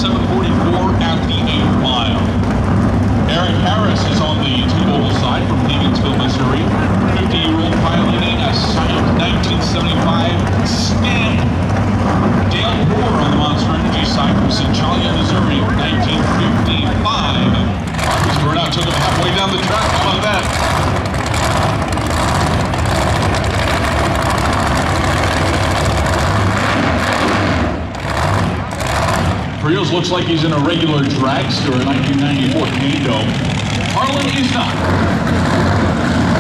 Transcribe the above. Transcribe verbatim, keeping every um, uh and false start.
seven forty-four at the eighth mile. Eric Harris is on the two-oval side from Higginsville, Missouri. fifty-year-old piloting a Science nineteen seventy-five Stamp. Dale Moore on the Monster Energy side from Centralia, Missouri, nineteen fifty-five. Marcus Burnout took him halfway down the track. How about that? Friels looks like he's in a regular dragster, a nineteen ninety-four Kando. Harlan is not.